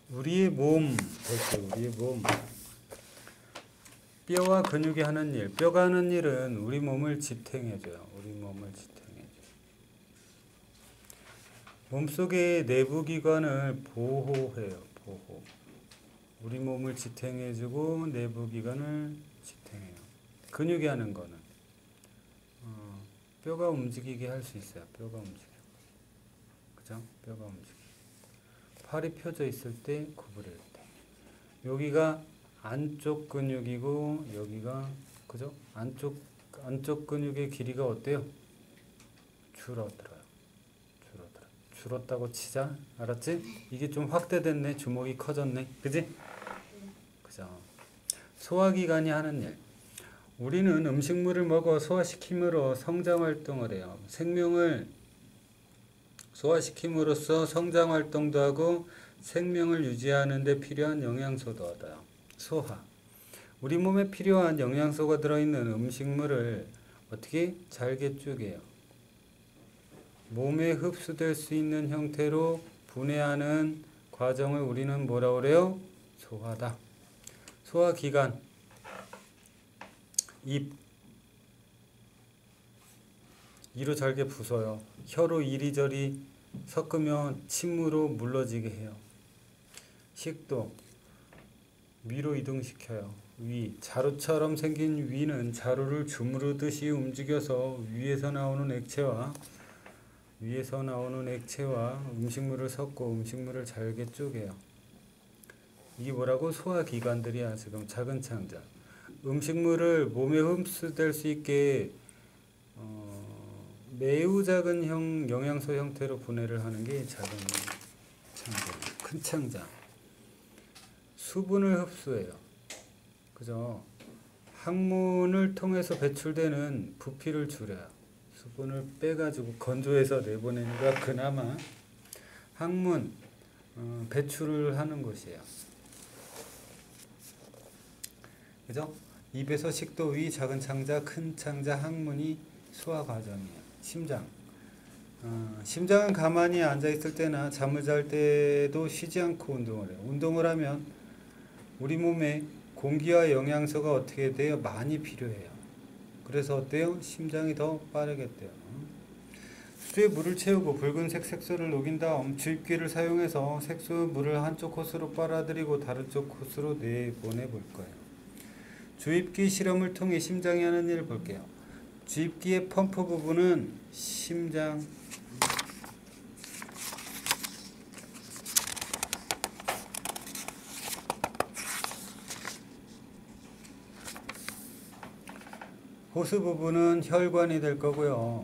우리의 몸, 볼게요. 우리의 몸. 뼈와 근육이 하는 일. 뼈가 하는 일은 우리 몸을 지탱해줘요. 우리 몸을 지탱해줘요. 몸속의 내부 기관을 보호해요. 보호. 우리 몸을 지탱해주고 내부 기관을 지탱해요. 근육이 하는 거는 뼈가 움직이게 할 수 있어요. 뼈가 움직여. 그죠? 뼈가 움직여. 팔이 펴져 있을 때 구부릴 때. 여기가 안쪽 근육이고 여기가 그죠? 안쪽 근육의 길이가 어때요? 줄어들어요. 줄었다고 치자. 알았지? 이게 좀 확대됐네. 주먹이 커졌네. 그지? 그죠? 소화기관이 하는 일. 우리는 음식물을 먹어 소화시킴으로 성장활동을 해요. 생명을 소화시킴으로써 성장활동도 하고 생명을 유지하는 데 필요한 영양소도 얻어요. 소화. 우리 몸에 필요한 영양소가 들어있는 음식물을 어떻게? 잘게 쪼개요. 몸에 흡수될 수 있는 형태로 분해하는 과정을 우리는 뭐라고 그래요? 소화다. 소화기관. 입. 이로 잘게 부숴요. 혀로 이리저리 섞으면 침으로 물러지게 해요. 식도. 위로 이동시켜요. 위. 자루처럼 생긴 위는 자루를 주무르듯이 움직여서 위에서 나오는 액체와 음식물을 섞고 음식물을 잘게 쪼개요. 이게 뭐라고? 소화기관들이야. 지금 작은 창자. 음식물을 몸에 흡수될 수 있게 매우 작은 영양소 형태로 분해를 하는 게 작은 창자. 큰 창자. 수분을 흡수해요. 그죠? 항문을 통해서 배출되는 부피를 줄여요. 수분을 빼가지고 건조해서 내보내니까 그나마 항문 배출을 하는 것이에요. 그죠? 입에서 식도, 위, 작은 창자, 큰 창자, 항문이 소화 과정이에요. 심장. 심장은 가만히 앉아있을 때나 잠을 잘 때도 쉬지 않고 운동을 해요. 운동을 하면 우리 몸에 공기와 영양소가 어떻게 돼요? 많이 필요해요. 그래서 어때요? 심장이 더 빠르게 뛰어요. 수조에 물을 채우고 붉은색 색소를 녹인 다음 주입기를 사용해서 색소의 물을 한쪽 호스로 빨아들이고 다른 쪽 호스로 내보내 볼 거예요. 주입기 실험을 통해 심장이 하는 일을 볼게요. 주입기의 펌프 부분은 심장, 호스 부분은 혈관이 될 거고요.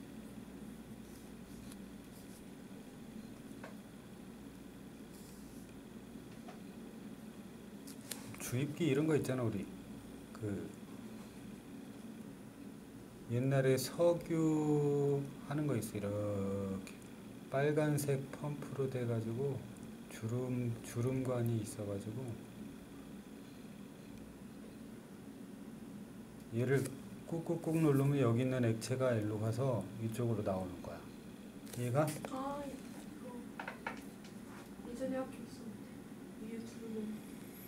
주입기 이런 거 있잖아. 우리 옛날에 석유 하는 거 있어. 이렇게 빨간색 펌프로 돼 가지고 주름관이 있어 가지고 얘를 꾹꾹꾹 누르면 여기 있는 액체가 일로 가서 이쪽으로 나오는 거야. 얘가? 아, 이거 예전에 학교 있었는데 위에 두르면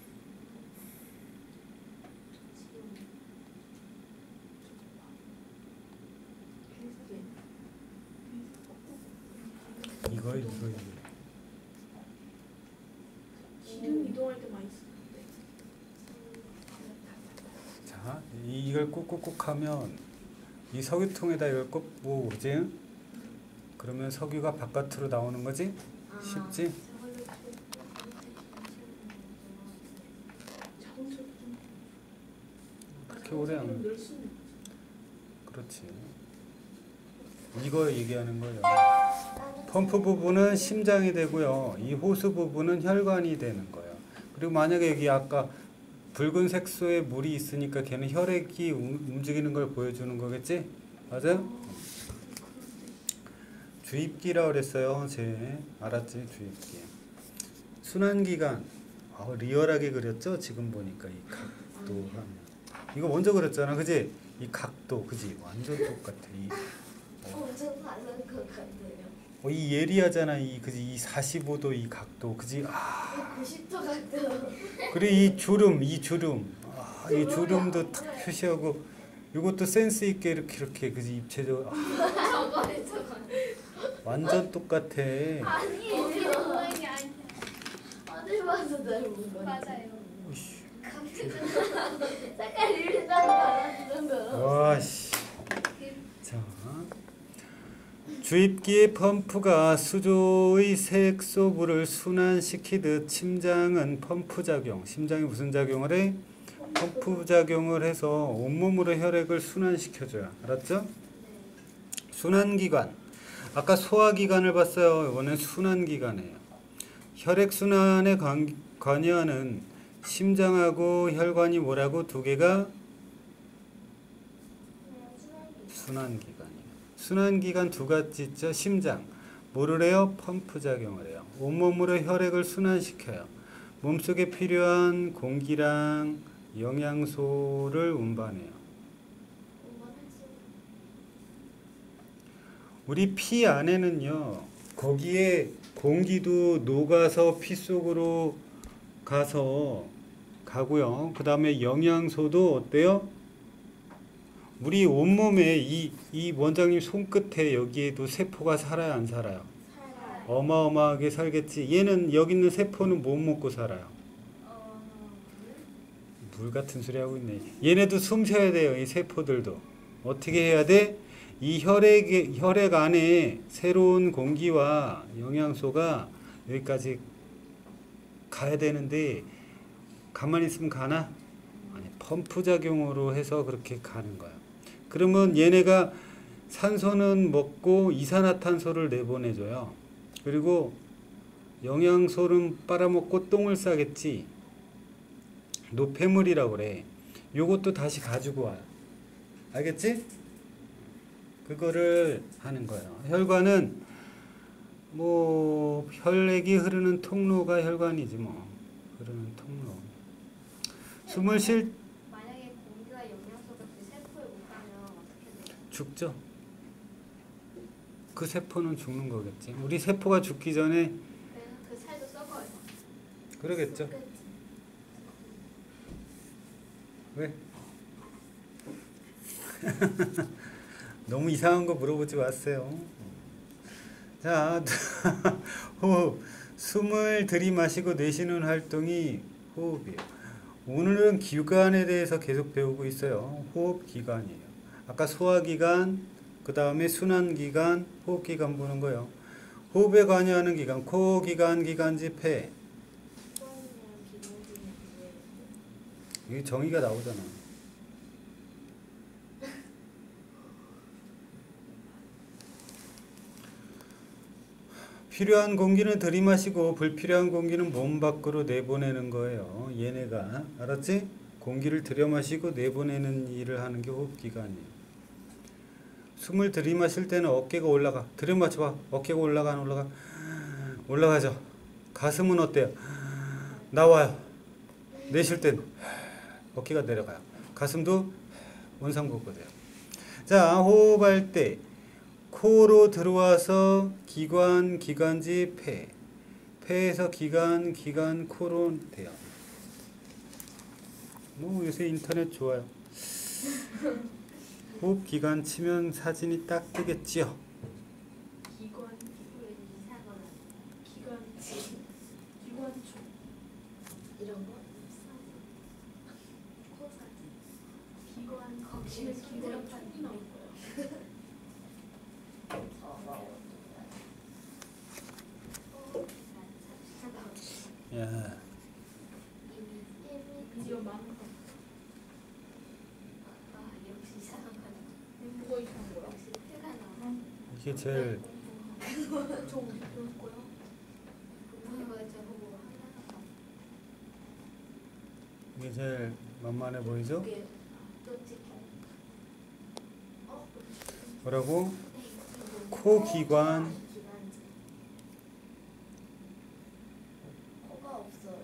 이거 기름 이동할 때 많이 쓰는데. 자, 이걸 꾹꾹꾹 하면 이 석유통에다 이걸 꾹 모으고, 그지? 그러면 석유가 바깥으로 나오는 거지? 쉽지? 그렇게 오래 안. 그렇지. 이거 얘기하는 거예요. 펌프 부분은 심장이 되고요. 이 호스 부분은 혈관이 되는 거예요. 그리고 만약에 여기 아까 붉은 색소에 물이 있으니까 걔는 혈액이 움직이는 걸 보여주는 거겠지? 맞아요? 주입기라 그랬어요. 알았지? 주입기. 순환기관. 리얼하게 그렸죠? 지금 보니까 이 각도 하면. 이거 먼저 그렸잖아. 그지? 이 각도. 그지? 완전 똑같아. 이 예리하잖아. 그지? 이 45도 이 각도. 그지? 190도 같아요. 그리고 이 주름, 이 주름도 탁 표시하고 이것도 센스 있게 이렇게 그지 입체적으로 저거네. 완전 똑같아. 아니에요. 거기는 모양이 아니야. 어딜 봐도 닮은 거. 맞아요. 오씨. 색깔 이렇게 딱 달라지는 거. 와씨. 자, 주입기의 펌프가 수조의 색소물을 순환시키듯 심장은 펌프 작용. 심장이 무슨 작용을 해? 펌프 작용을 해서 온몸으로 혈액을 순환시켜줘요. 알았죠? 순환기관. 아까 소화기관을 봤어요. 이번엔 순환기관이에요. 혈액순환에 관여하는 심장하고 혈관이 뭐라고? 두 개가 순환기관이에요. 순환기관 두 가지 있죠. 심장. 뭐를 해요? 펌프 작용을 해요. 온몸으로 혈액을 순환시켜요. 몸속에 필요한 공기랑 영양소를 운반해요. 우리 피 안에는요, 거기에 공기도 녹아서 피 속으로 가고요. 그 다음에 영양소도 어때요? 우리 온몸에 이 원장님 손끝에 여기에도 세포가 살아요, 안 살아요? 살아요. 어마어마하게 살겠지. 얘는 여기 있는 세포는 못 먹고 살아요. 물 같은 소리 하고 있네. 얘네도 숨 쉬어야 돼요. 이 세포들도. 어떻게 해야 돼? 이 혈액 안에 새로운 공기와 영양소가 여기까지 가야 되는데 가만히 있으면 가나? 아니, 펌프 작용으로 해서 그렇게 가는 거야. 그러면 얘네가 산소는 먹고 이산화탄소를 내보내줘요. 그리고 영양소는 빨아먹고 똥을 싸겠지. 노폐물이라고 그래. 요것도 다시 가지고 와요. 알겠지? 그거를 하는 거예요. 혈관은 뭐 혈액이 흐르는 통로가 혈관이지 뭐. 흐르는 통로. 숨을 쉴 만약에 공기와 영양소가 그 세포에 못 가면 어떻게 돼요? 죽죠. 그 세포는 죽는 거겠지. 우리 세포가 죽기 전에 그래서 그 살도 썩어요. 그러겠죠. 왜? 너무 이상한 거 물어보지 마세요. 자, 호흡. 숨을 들이마시고 내쉬는 활동이 호흡이에요. 오늘은 기관에 대해서 계속 배우고 있어요. 호흡기관이에요. 아까 소화기관, 그 다음에 순환기관, 호흡기관 보는 거예요. 호흡에 관여하는 기관, 코기관, 기관지, 폐. 여기 정의가 나오잖아. 필요한 공기는 들이마시고 불필요한 공기는 몸 밖으로 내보내는 거예요. 얘네가. 알았지? 공기를 들여마시고 내보내는 일을 하는 게 호흡기관이에요. 숨을 들이마실 때는 어깨가 올라가. 들이마셔봐. 어깨가 올라가 안 올라가? 올라가죠. 가슴은 어때요? 나와요. 내쉴 땐 어깨가 내려가요. 가슴도 원상복구 돼요. 자, 호흡할 때 코로 들어와서 기관, 기관지, 폐. 폐에서 기관, 기관, 코로 돼요. 뭐 요새 인터넷 좋아요. 호흡기관 치면 사진이 딱 뜨겠지요. 기관, 이상한 기관총. 이런 거? 코사진. 기관, 거기에 기관 총이 나올 거예요. 야, 미디어 많은 거. 역시 이상한 거. 뭐가 이상한 거야? 역시 폐가 나와. 이게 제일 저 어디 배울 거야? 부모가 저거 뭐 하나 이게 제일 만만해 보이죠? 이게 또 찍혀. 뭐라고? 코기관, 코가 없어요.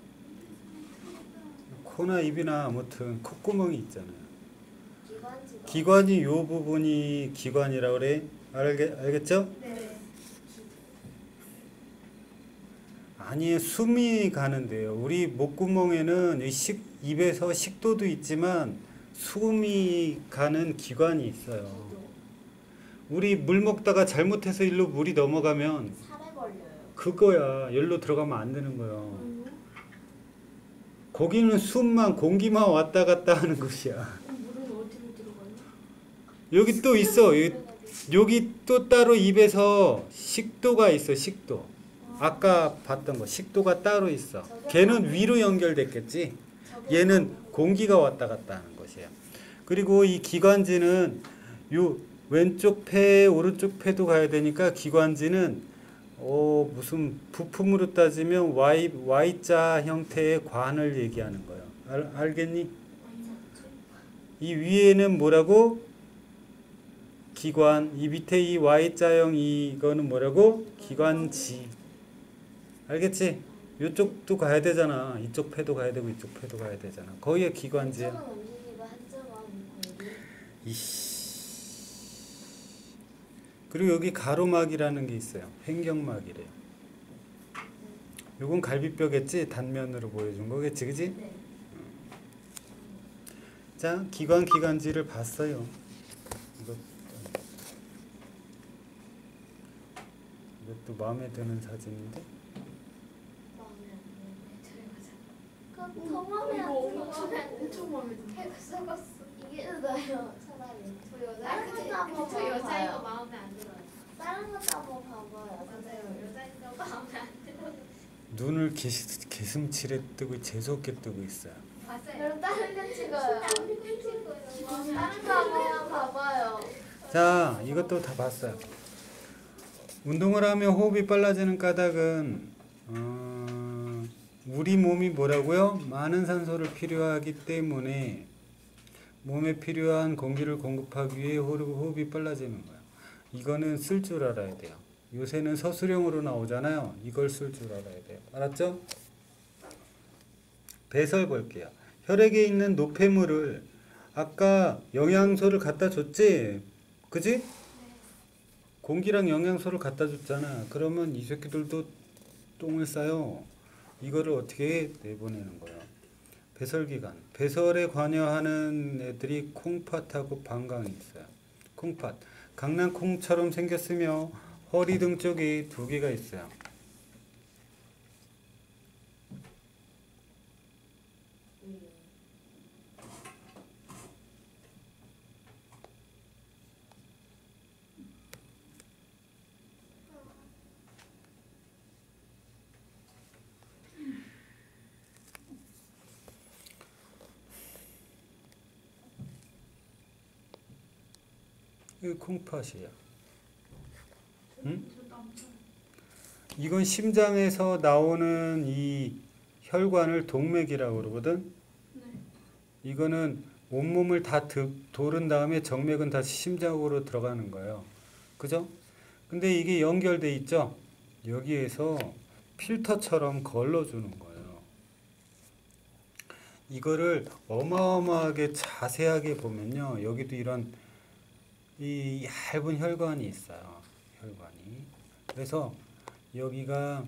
코나 입이나 아무튼 콧구멍이 있잖아요. 기관지가. 기관이 요 부분이 기관이라고 그래. 알겠죠? 네. 아니 숨이 가는데요. 우리 목구멍에는 입에서 식도도 있지만 숨이 가는 기관이 있어요. 우리 물 먹다가 잘못해서 일로 물이 넘어가면 살에 걸려요. 그거야. 열로 들어가면 안 되는 거예요. 거기는 숨만 공기만 왔다 갔다 하는 곳이야. 물은 어디로 들어가요? 여기 또 있어. 여기 또 따로 입에서 식도가 있어. 식도. 아까 봤던 거 식도가 따로 있어. 걔는 위로 연결됐겠지. 얘는 공기가 왔다 갔다 하는 것이에요. 그리고 이 기관지는 요 왼쪽 폐, 오른쪽 폐도 가야 되니까 기관지는 무슨 부품으로 따지면 Y자 형태의 관을 얘기하는 거예요. 알겠니? 이 위에는 뭐라고? 기관. 이 밑에 이 Y자형 이거는 뭐라고? 기관지. 알겠지? 이쪽도 가야 되잖아. 이쪽 폐도 가야 되고 이쪽 폐도 가야 되잖아. 거기에 기관지야. 한쪽은 움직이고 한쪽은 공기. 이씨. 그리고 여기 가로막이라는 게 있어요. 횡격막이래요. 요건 갈비뼈겠지? 단면으로 보여준 거겠지, 그지? 네. 자, 기관지를 봤어요. 이것도 마음에 드는 사진인데? 마음에 안 드는데 저희 더 마음에 안 이거 들어. 엄청 마음에 드네. 해가 썩었어. 이게 나요 차라리. 저 여자 다른 것도 한번 저 여자인 거 봐봐요. 마음에 안 들어요. 다른 것도 한번 봐봐요. 맞아요. 여자인 거 마음에 안 들어요. 눈을 개슴칠에 뜨고 재수없게 뜨고 있어요. 봤어요. 그럼 다른 거 찍어요. 다른 거 한번 봐봐요. 자, 이것도 다 봤어요. 운동을 하면 호흡이 빨라지는 까닭은 우리 몸이 뭐라고요? 많은 산소를 필요하기 때문에 몸에 필요한 공기를 공급하기 위해 호흡이 빨라지는 거예요. 이거는 쓸 줄 알아야 돼요. 요새는 서술형으로 나오잖아요. 이걸 쓸 줄 알아야 돼요. 알았죠? 배설 볼게요. 혈액에 있는 노폐물을 아까 영양소를 갖다 줬지? 그지? 공기랑 영양소를 갖다 줬잖아. 그러면 이 새끼들도 똥을 싸요. 이거를 어떻게 내보내는 거예요? 배설기관. 배설에 관여하는 애들이 콩팥하고 방광이 있어요. 콩팥. 강낭콩처럼 생겼으며 허리 등 쪽이 두 개가 있어요. 이 콩팥이야. 응? 이건 심장에서 나오는 이 혈관을 동맥이라고 그러거든. 네. 이거는 온몸을 다 도른 다음에 정맥은 다시 심장으로 들어가는 거예요. 그죠? 근데 이게 연결돼 있죠? 여기에서 필터처럼 걸러주는 거예요. 이거를 어마어마하게 자세하게 보면요. 여기도 이런 이 얇은 혈관이 있어요. 혈관이. 그래서 여기가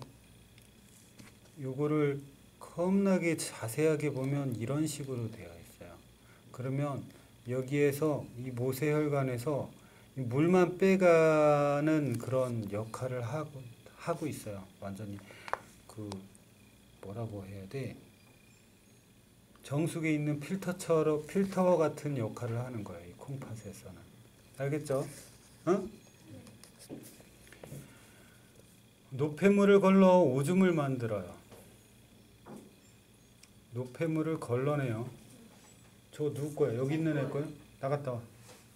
요거를 겁나게 자세하게 보면 이런 식으로 되어 있어요. 그러면 여기에서 이 모세혈관에서 이 물만 빼가는 그런 역할을 하고 있어요. 완전히 그 뭐라고 해야 돼? 정수기에 있는 필터와 같은 역할을 하는 거예요. 이 콩팥에서는. 알겠죠? 어? 노폐물을 걸러 오줌을 만들어요. 노폐물을 걸러내요. 저거 누구 거야? 여기 있는 애 거야? 나갔다 와.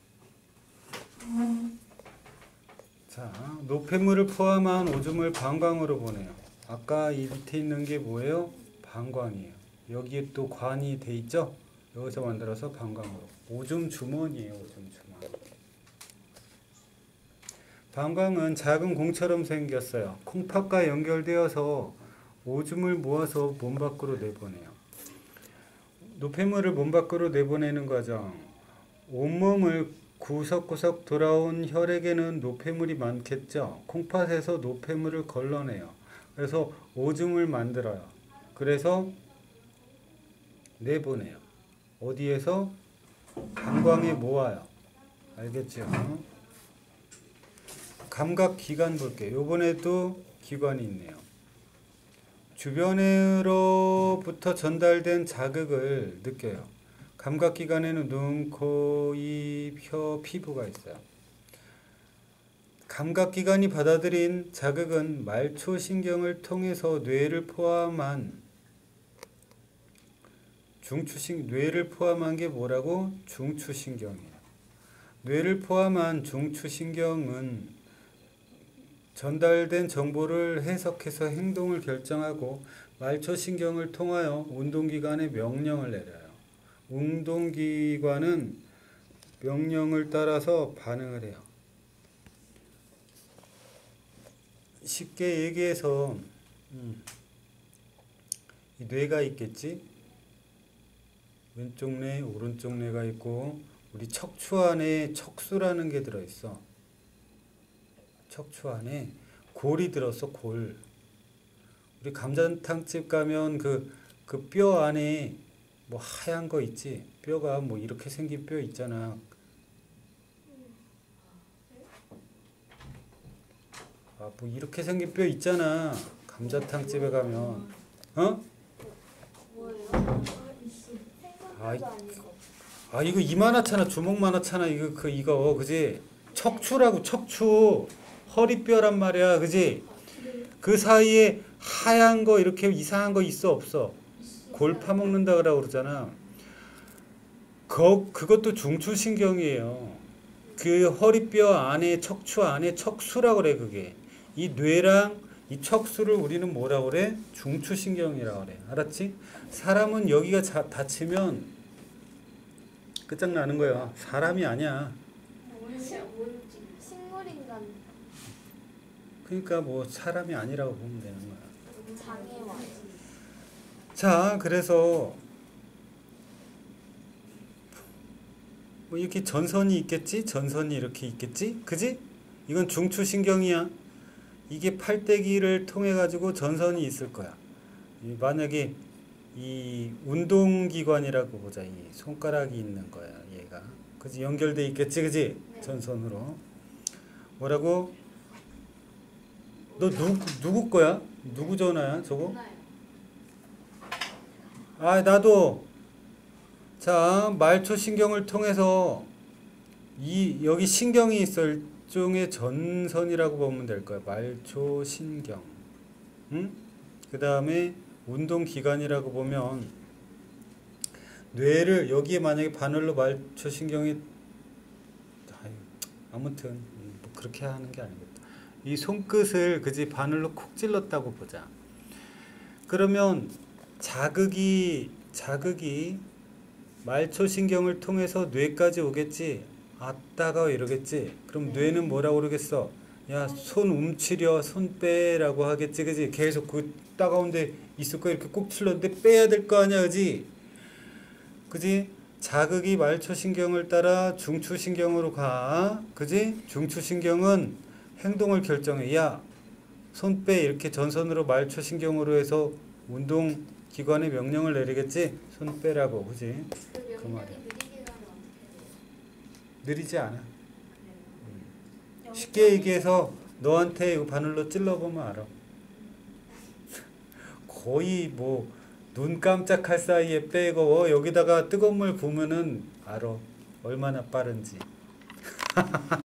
자, 노폐물을 포함한 오줌을 방광으로 보내요. 아까 이 밑에 있는 게 뭐예요? 방광이에요. 여기에 또 관이 돼 있죠? 여기서 만들어서 방광으로. 오줌 주머니예요. 오줌 주머니. 방광은 작은 공처럼 생겼어요. 콩팥과 연결되어서 오줌을 모아서 몸 밖으로 내보내요. 노폐물을 몸 밖으로 내보내는 과정. 온몸을 구석구석 돌아온 혈액에는 노폐물이 많겠죠. 콩팥에서 노폐물을 걸러내요. 그래서 오줌을 만들어요. 그래서 내보내요. 어디에서? 방광에 모아요. 알겠죠? 감각기관 볼게요. 요번에도 기관이 있네요. 주변으로부터 전달된 자극을 느껴요. 감각기관에는 눈, 코, 입, 혀, 피부가 있어요. 감각기관이 받아들인 자극은 말초신경을 통해서 뇌를 포함한 뇌를 포함한 게 뭐라고? 중추신경이에요. 뇌를 포함한 중추신경은 전달된 정보를 해석해서 행동을 결정하고 말초신경을 통하여 운동기관에 명령을 내려요. 운동기관은 명령을 따라서 반응을 해요. 쉽게 얘기해서 이 뇌가 있겠지? 왼쪽 뇌, 오른쪽 뇌가 있고 우리 척추 안에 척수라는 게 들어있어. 척추 안에 골이 들었어, 골. 우리 감자탕집 가면 그 뼈 안에 뭐 하얀 거 있지? 뼈가 뭐 이렇게 생긴 뼈 있잖아. 아, 뭐 이렇게 생긴 뼈 있잖아. 감자탕집에 가면. 어? 뭐예요? 아이, 생각도 아니고. 아 이거 이만하잖아. 주먹만하잖아. 이거 그지? 척추라고 척추. 허리뼈란 말이야. 그지? 그 사이에 하얀 거 이렇게 이상한 거 있어 없어? 골 파먹는다 그러잖아. 그것도 중추신경이에요. 그 허리뼈 안에 척추 안에 척수라고 그래. 그게 이 뇌랑 이 척수를 우리는 뭐라고 그래? 중추신경이라고 그래. 알았지? 사람은 여기가 다치면 끝장나는 거야. 사람이 아니야. 식물인간 그러니까 뭐 사람이 아니라고 보면 되는 거야. 장애와. 자, 그래서 뭐 이렇게 전선이 있겠지? 전선이 이렇게 있겠지? 그지? 이건 중추신경이야. 이게 팔대기를 통해 가지고 전선이 있을 거야. 만약에 이 운동기관이라고 보자. 이 손가락이 있는 거야, 얘가. 그지? 연결돼 있겠지, 그지? 네. 전선으로. 뭐라고? 너 누구 거야? 누구 전화야, 저거? 아, 나도. 자, 말초신경을 통해서 여기 신경이 있어. 일종의 전선이라고 보면 될 거야. 말초신경. 응? 그 다음에 운동기관이라고 보면 뇌를 여기에 만약에 바늘로 말초신경이 아무튼 뭐 그렇게 하는 게 아니겠다. 이 손끝을 그지 바늘로 콕 찔렀다고 보자. 그러면 자극이 말초신경을 통해서 뇌까지 오겠지. 아따가 이러겠지. 그럼 뇌는 뭐라고 그러겠어? 야, 손 움츠려, 손 빼라고 하겠지, 그지? 계속 그 따가운데 있을 거 이렇게 꼭 찔렀는데 빼야 될 거 아니야, 그지? 그지? 자극이 말초신경을 따라 중추신경으로 가, 그지? 중추신경은 행동을 결정해. 야, 손 빼, 이렇게 전선으로 말초신경으로 해서 운동기관에 명령을 내리겠지? 손 빼라고, 그지? 그 말이야. 느리지 않아. 쉽게 얘기해서 너한테 이거 바늘로 찔러보면 알아. 거의 뭐 눈 깜짝할 사이에 빼고 여기다가 뜨거운 물 부으면은 알아. 얼마나 빠른지.